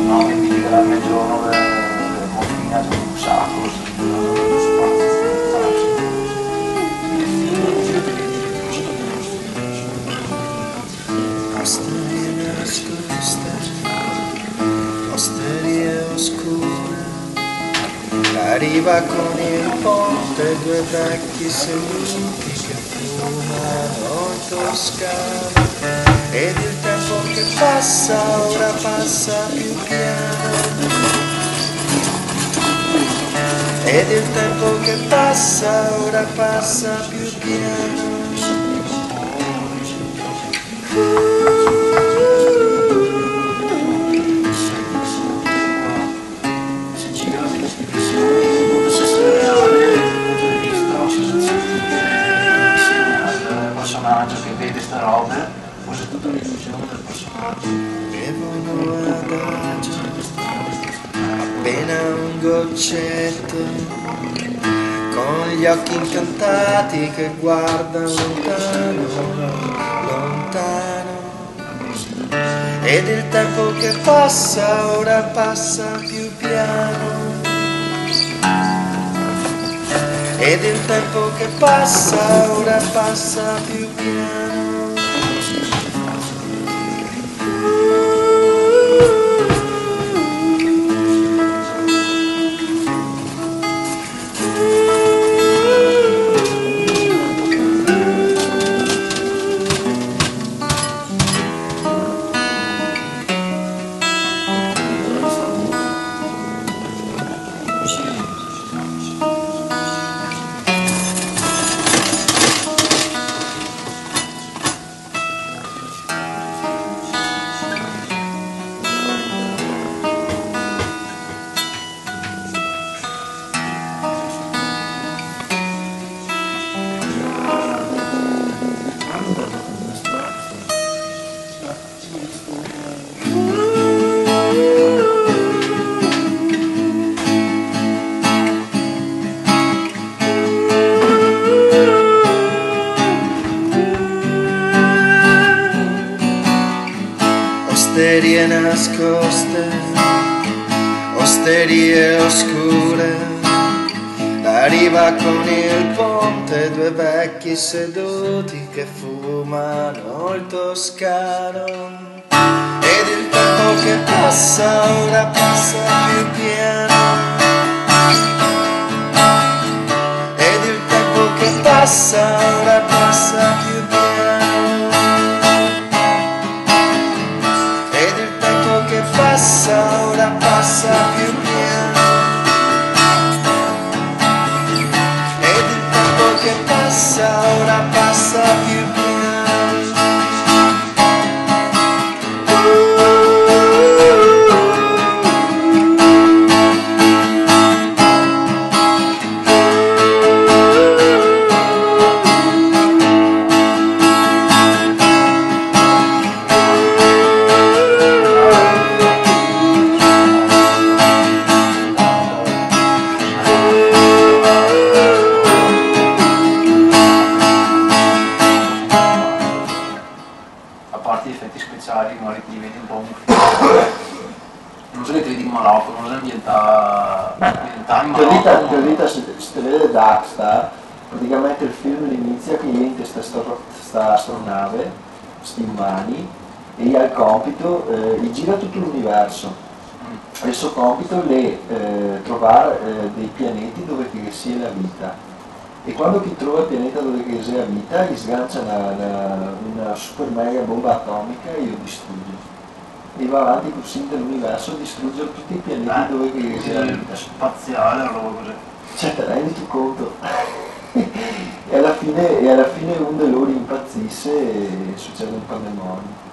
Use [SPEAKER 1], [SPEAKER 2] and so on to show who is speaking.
[SPEAKER 1] no, 20 grammi al giorno per morfina, c'è un sacco.
[SPEAKER 2] Osterie nascoste, osterie oscure, arriva con il ponte due vecchi seduti che fumano in Toscana, ed il tempo che passa ora passa più piano, ed il tempo che passa ora passa più piano.
[SPEAKER 1] Personaggio che vede queste robe, forse tutta l'illusione del personaggio.
[SPEAKER 2] Bevono adagio appena un goccetto, con gli occhi incantati che guardano lontano, lontano, ed il tempo che passa ora passa più piano, ed il tempo che passa ora passa più piano. Osterie nascoste, osterie oscure, arriva con il ponte due vecchi seduti che fumano il toscano, ed il tempo che passa ora passa più piano, ed il tempo che passa ora passa più piano. Passa, ora passa più piano, ed il tempo che passa ora passa più piano.
[SPEAKER 1] A parte gli effetti speciali, magari ti vedi un po' un non so che ti vedi malocco, non so ambientare in malocco.
[SPEAKER 2] Teorita, se te vede Darkstar, praticamente il film inizia che entra sta astronave, sti umani, e gli ha il compito, gli gira tutto l'universo. Il suo compito è trovare dei pianeti dove che sia la vita. E quando chi trova il pianeta dove che sia vita, gli sgancia una super mega bomba atomica e lo distrugge. E va avanti così nell'universo, distrugge tutti i pianeti dove che sia vita.
[SPEAKER 1] Spaziale, una roba così.
[SPEAKER 2] Cioè, te rendi conto? e alla fine uno di loro impazzisce e succede un pandemonio.